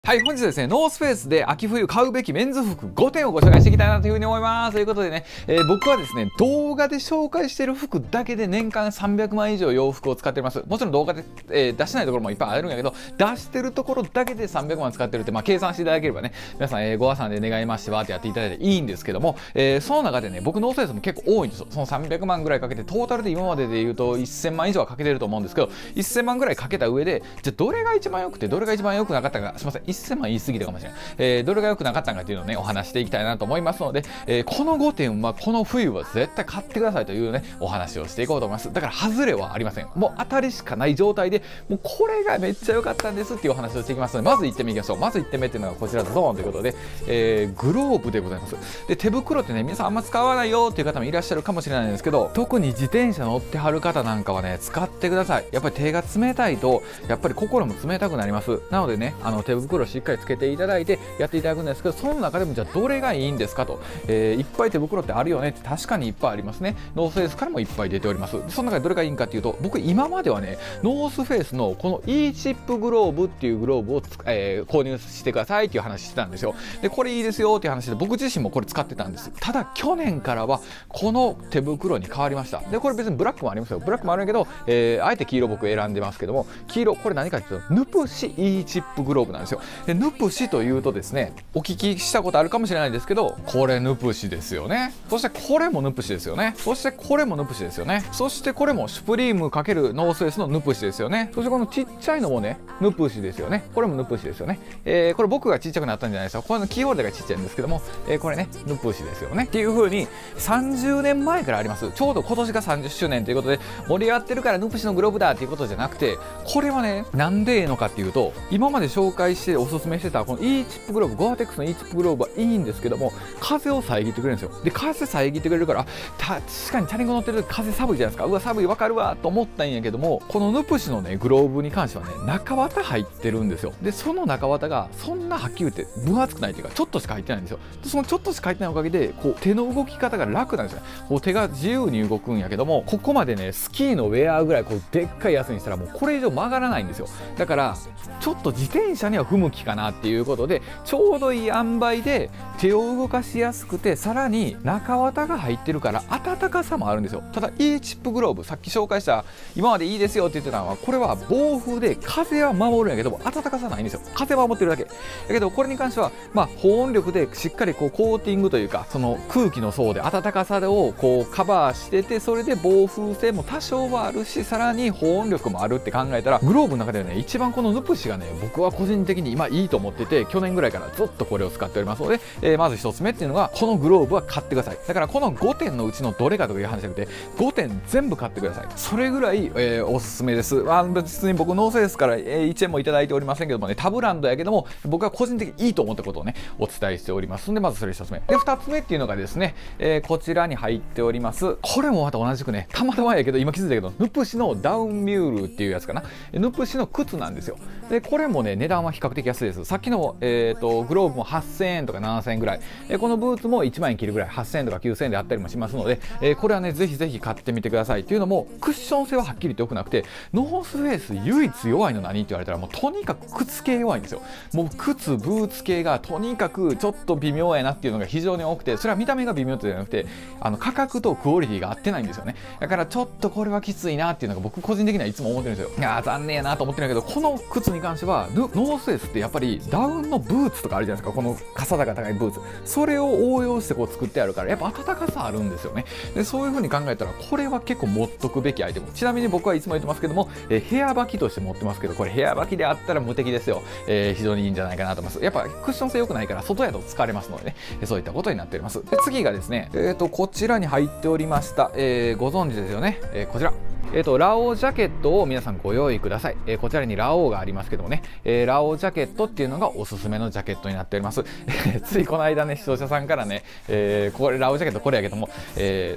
はい、本日はですね、ノースフェイスで秋冬買うべきメンズ服5点をご紹介していきたいなというふうに思います。ということでね、僕はですね、動画で紹介している服だけで年間300万以上洋服を使っています。もちろん動画で、出してないところもいっぱいあるんやけど、出してるところだけで300万使ってるって、計算していただければね、皆さん、ご破算で願いましてはってやっていただいていいんですけども、その中でね、僕ノースフェイスも結構多いんですよ。その300万ぐらいかけて、トータルで今までで言うと1000万以上はかけてると思うんですけど、1000万ぐらいかけた上で、じゃあどれが一番良くて、どれが一番良くなかったか、すみません、1000万言い過ぎたかもしれない。どれが良くなかったのかっていうのをね、お話していきたいなと思いますので、この5点はこの冬は絶対買ってくださいというね、お話をしていこうと思います。だから外れはありません。もう当たりしかない状態で、もうこれがめっちゃ良かったんですっていうお話をしていきますので、まず1点目いきましょう。まず1点目っていうのがこちらドーンということで、グローブでございます。で、手袋ってね、皆さんあんま使わないよっていう方もいらっしゃるかもしれないんですけど、特に自転車乗ってはる方なんかはね、使ってください。やっぱり手が冷たいと、やっぱり心も冷たくなります。なのでね、手袋をしっかりつけていただいて、やっていただくんですけど、その中でもじゃあどれがいいんですかと、いっぱい手袋ってあるよねって確かにいっぱいありますね。ノースフェイスからもいっぱい出ております。その中でどれがいいんかっていうと、僕今まではね、ノースフェイスのこの E チップグローブっていうグローブを、購入してくださいっていう話してたんですよ。で、これいいですよっていう話で、僕自身もこれ使ってたんです。ただ去年からはこの手袋に変わりました。で、これ別にブラックもありますよ。ブラックもあるんやけど、あえて黄色僕選んでますけども、黄色これ何かっていうとヌプシ E チップグローブなんですよ。で、ヌプシというとですね、お聞きしたことあるかもしれないですけど、これヌプシですよね。そしてこれもヌプシですよね。そしてこれもヌプシですよね。そしてこれもシュプリーム×ノースフェイスのヌプシですよね。そしてこのちっちゃいのもね、ヌプシですよね。これもヌプシですよね。これ僕がちっちゃくなったんじゃないですか。これのキーホルダーがちっちゃいんですけども、これね、ヌプシですよね。っていう風に30年前からあります。ちょうど今年が30周年ということで、盛り上がってるからヌプシのグローブだっていうことじゃなくて、これはね、なんでいいのかっていうと、今まで紹介しておすすめしてたこの E チップグローブ、ゴアテックスの E チップグローブはいいんですけども、風を遮ってくれるんですよ。で、風遮ってくれるから、確かにチャリンコ乗ってる時風寒いじゃないですか。うわ、寒い、わかるわと思ったんやけども、このヌプシのね、グローブに関してはね、中綿入ってるんですよ。で、その中綿がそんなはっきり言って分厚くないというか、ちょっとしか入ってないんですよ。で、そのちょっとしか入ってないおかげで、こう手の動き方が楽なんですよね。こう手が自由に動くんやけども、ここまでね、スキーのウェアぐらいこうでっかいやつにしたらもうこれ以上曲がらないんですよ。だからちょっと自転車には不向きかなっていうことで、ちょうどいい塩梅で手を動かしやすくて、さらに中綿が入ってるから暖かさもあるんですよ。ただ E チップグローブ、さっき紹介した今までいいですよって言ってたのは、これは防風で風は守るんやけども暖かさないんですよ。風は守ってるだけだけど、これに関しては保温力でしっかりこうコーティングというか、その空気の層で暖かさをこうカバーしてて、それで防風性も多少はあるし、さらに保温力もあるって考えたら、グローブの中ではね、一番このヌプシがね、僕は個人的に今いいと思ってて、去年ぐらいからずっとこれを使っておりますので、まず1つ目っていうのが、このグローブは買ってください。だからこの5点のうちのどれかという話じゃなくて、5点全部買ってください。それぐらい、おすすめです。別に僕ノースフェイスから、1円もいただいておりませんけどもね、他ブランドやけども、僕は個人的にいいと思ったことをね、お伝えしておりますので、まずそれ1つ目。で、2つ目っていうのがですね、こちらに入っております。これもまた同じくね、たまたまやけど、今気づいたけど、ヌプシのダウンミュールっていうやつかな。ヌプシの靴なんですよ。で、これもね、値段は比較的安いです。さっきの、グローブも8000円とか7000円ぐらい。このブーツも1万円切るぐらい、8000円とか9000円であったりもしますので、これはね、ぜひぜひ買ってみてください。っていうのも、クッション性ははっきりと良くなくて、ノースフェイス唯一弱いの何って言われたら、もうとにかく靴系弱いんですよ。もう靴、ブーツ系がとにかくちょっと微妙やなっていうのが非常に多くて、それは見た目が微妙ってじゃなくて、価格とクオリティが合ってないんですよね。だからちょっとこれはきついなっていうのが僕個人的にはいつも思ってるんですよ。いやー、残念やなと思ってるんだけど、この靴に関しては、ノースフェイスってやっぱりダウンのブーツとかあるじゃないですか。この傘高高いブーツ。それを応用してこう作ってあるから、やっぱ暖かさあるんですよね。で、そういう風に考えたら、これは結構持っとくべきアイテム。ちなみに僕はいつも言ってますけども、部屋履きとして持ってますけど、これ部屋履きであったら無敵ですよ。非常にいいんじゃないかなと思います。やっぱクッション性良くないから外やと疲れますのでね、そういったことになっております。で、次がですね、こちらに入っておりました、ご存知ですよね、こちら。ラオウジャケットを皆さんご用意ください。こちらにラオウがありますけどもね、ラオウジャケットっていうのがおすすめのジャケットになっております。ついこの間ね、視聴者さんからね、これラオウジャケットこれやけども、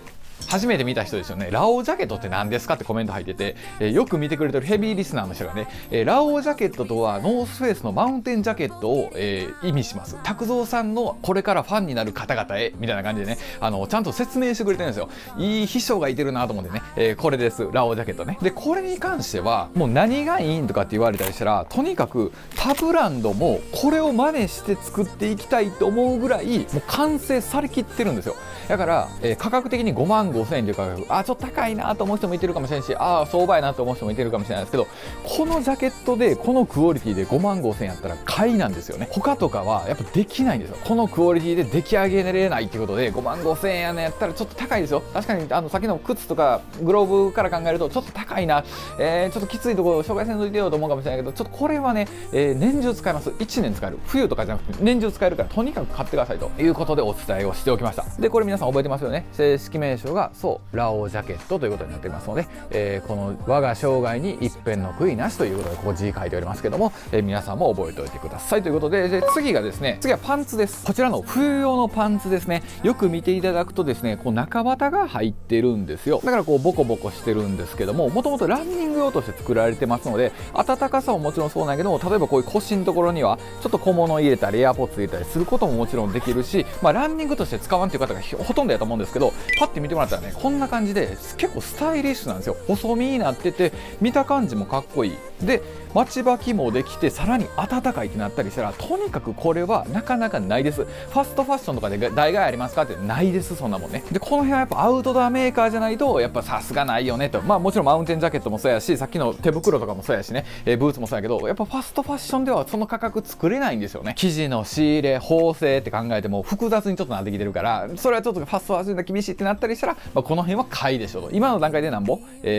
初めて見た人ですよね。ラオウジャケットって何ですかってコメント入ってて、よく見てくれてるヘビーリスナーの人がね、ラオウジャケットとはノースフェイスのマウンテンジャケットを、意味します。拓三さんのこれからファンになる方々へみたいな感じでね、ちゃんと説明してくれてるんですよ。いい秘書がいてるなと思ってね、これです、ラオウジャケットね。でこれに関してはもう何がいいんとかって言われたりしたら、とにかく他ブランドもこれを真似して作っていきたいと思うぐらいもう完成されきってるんですよ。だから、価格的に5万5,000円という価格、ちょっと高いなと思う人もいてるかもしれないし、相場やなと思う人もいてるかもしれないですけど、このジャケットでこのクオリティで5万5,000円やったら買いなんですよね。他とかはやっぱできないんですよ。このクオリティで出来上げれないっていうことで5万5,000円やねやったらちょっと高いですよ。確かにさっきの靴とかグローブから考えるとちょっと高いな、ちょっときついところを紹介せんといてよと思うかもしれないけど、ちょっとこれはね、年中使えます。1年使える、冬とかじゃなくて年中使えるからとにかく買ってくださいということでお伝えをしておきました。でこれ皆さん覚えてますよね。正式名称がそうラオウジャケットということになっていますので、この我が生涯に一片の悔いなしということでここ字書いておりますけども、皆さんも覚えておいてくださいということで、次がですね、次はパンツです。こちらの冬用のパンツですね。よく見ていただくとですね、こう中綿が入ってるんですよ。だからこうボコボコしてるんですけども、もともとランニング用として作られてますので、暖かさももちろんそうなんやけども、例えばこういう腰のところにはちょっと小物入れたりエアポッツ入れたりすることももちろんできるし、ランニングとして使わんという方がほとんどやと思うんですけど、パッて見てもらったらね、こんな感じで結構スタイリッシュなんですよ。細身になってて見た感じもかっこいいで、待ち履きもできてさらに暖かいってなったりしたら、とにかくこれはなかなかないです。ファストファッションとかで代替ありますかってないです、そんなもんね。でこの辺はやっぱアウトドアメーカーじゃないとやっぱさすがないよねと。もちろんマウンテンジャケットもそうやし、さっきの手袋とかもそうやしね、ブーツもそうやけど、やっぱファストファッションではその価格作れないんですよね。生地の仕入れ縫製って考えても複雑にちょっとなってきてるから、それはちょっとファストファッションが厳しいってなったりしたら、この辺は買いでしょと。今の段階でなんぼ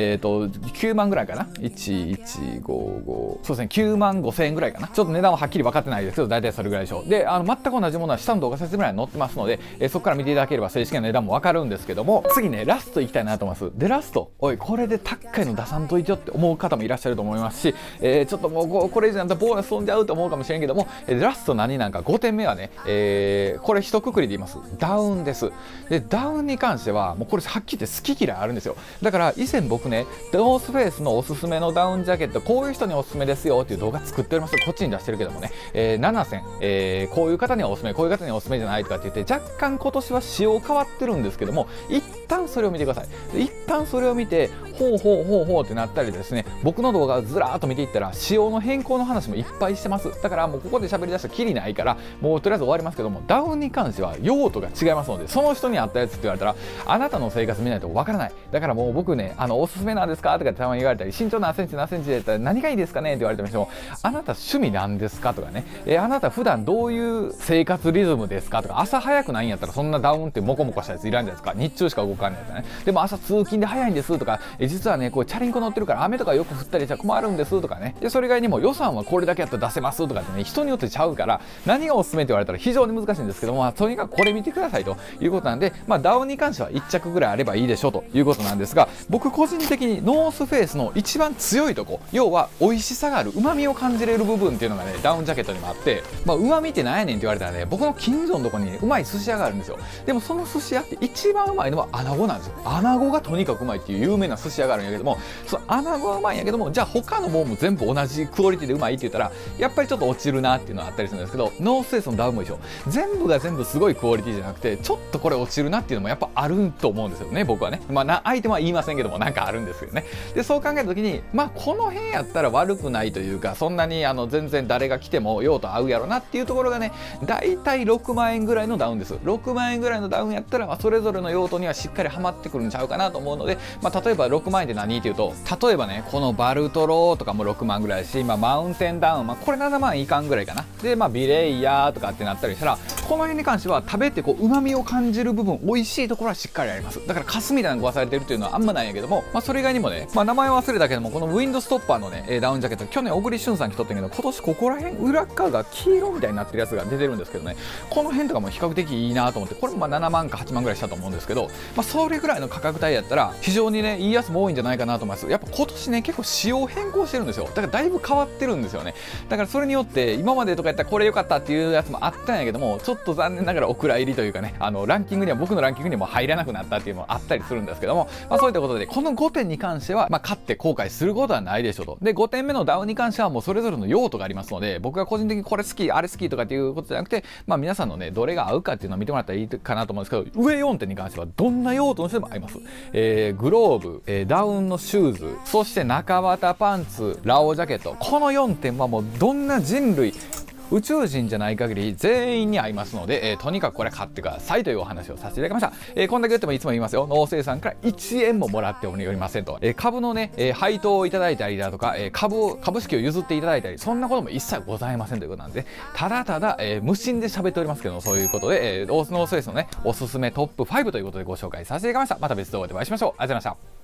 9万ぐらいかな、1155、そうですね、9万5,000円ぐらいかな。ちょっと値段ははっきり分かってないですけど、大体それぐらいでしょう。で全く同じものは下の動画説明欄に載ってますので、そこから見ていただければ正式な値段も分かるんですけども、次ねラストいきたいなと思います。でラスト、おいこれで高いの出さんといてよって思う方もいらっしゃると思いますし、ちょっともうこれ以上なんとボーナス飛んじゃうと思うかもしれんけども、ラスト何なんか5点目はね、これ一括りで言います。ダウンです。でダウンに関してはもうこれはっきり言って好き嫌いあるんですよ。だから以前僕ね、ノースフェイスのおすすめのダウンジャケット、こういう人におすすめですよっていう動画作っております。こっちに出してるけどもね、7選、こういう方にはおすすめ、こういう方にはおすすめじゃないとかって言って、若干今年は仕様変わってるんですけども、一旦それを見てください。で一旦それを見てほうってなったりですね、僕の動画をずらーっと見ていったら仕様の変更の話もいっぱいしてます。だからもうここで喋り出したらキリないから、もうとりあえず終わりますけども、ダウンに関しては用途が違いますので、その人に合ったやつって言われたらあなたの生活見ないとわからない。だからもう僕ね、おすすめなんですかとかたまに言われたり、身長何センチ何センチで言ったら何がいいですかねって言われても、あなた趣味なんですかとかね、あなた普段どういう生活リズムですかとか、朝早くないんやったらそんなダウンってモコモコしたやついらんじゃないですか。日中しか動かないやつね。でも朝通勤で早いんですとか、実はねこうチャリンコ乗ってるから雨とかよく降ったりしたら困るんですとかね。でそれ以外にも予算はこれだけやったら出せますとかってね、人によってちゃうから何がおすすめって言われたら非常に難しいんですけども、とにかくこれ見てくださいということなんで、ダウンに関しては1着ぐらいあればいいでしょうということなんですが、僕個人的にノースフェイスの一番強いとこ、要は美味しさがある、旨味を感じれる部分っていうのがねダウンジャケットにもあって、旨味って何やねんって言われたらね、僕の近所のとこにねうまい寿司屋があるんですよ。でもその寿司屋って一番うまいのはアナゴなんですよ。アナゴがとにかくうまいっていう有名な寿司屋があるんやけども、そのアナゴはうまいんやけども、じゃあ他のもんも全部同じクオリティでうまいって言ったらやっぱりちょっと落ちるなっていうのはあったりするんですけど、ノースフェイスのダウンも一緒。全部が全部すごいクオリティじゃなくて、ちょっとこれ落ちるなっていうのもやっぱあると思うんですよね、僕はね。相手は言いませんけどもなんかあるんですよね。でそう考えた時にこの辺やったら悪くないというか、そんなに全然誰が来ても用途合うやろなっていうところがね、だいたい6万円ぐらいのダウンです。6万円ぐらいのダウンやったらそれぞれの用途にはしっかりはまってくるんちゃうかなと思うので、例えば6万円で何っていうと、例えばねこのバルトロとかも6万ぐらいだし、マウンテンダウン、これ7万いかんぐらいかな。でビレイヤーとかってなったりしたら、この辺に関しては食べてうまみを感じる部分、美味しいところはしっかりあります。だからカスみたいなのがされてるっていうのはあんまないんやけども、それ以外にもね、名前忘れたけども、このウィンドストッパーのねダウンジャケット、去年小栗旬さん着とったんやけど、今年ここら辺裏側が黄色みたいになってるやつが出てるんですけどね、この辺とかも比較的いいなと思って、これも7万か8万ぐらいしたと思うんですけど、それぐらいの価格帯やったら非常にねいいやつも多いんじゃないかなと思います。やっぱ今年ね結構仕様変更してるんですよ。だからだいぶ変わってるんですよね。だからそれによって今までとかやったらこれ良かったっていうやつもあったんやけども、ちょっと残念ながらお蔵入りというかね、ランキングには、僕のランキングにも入らなくなったっていうのもあったりするんですけども、そういったことでこの5点に関しては、勝って後悔することはないでしょうと。で5点目のダウンに関してはもうそれぞれの用途がありますので、僕が個人的にこれ好きあれ好きとかっていうことじゃなくて、皆さんのねどれが合うかっていうのを見てもらったらいいかなと思うんですけど、上4点に関してはどんな用途としても合います。グローブ、ダウンのシューズ、そして中綿パンツ、ラオジャケット、この4点はもうどんな人類、宇宙人じゃない限り全員に合いますので、とにかくこれ買ってくださいというお話をさせていただきました。こんだけ言ってもいつも言いますよ、農政さんから1円ももらっておりませんと。株のね、配当をいただいたりだとか、株式を譲っていただいたり、そんなことも一切ございませんということなんで、ただただ、無心で喋っておりますけど、そういうことで、農政のねおすすめトップ5ということでご紹介させていただきました。また別動画でお会いしましょう。ありがとうございました。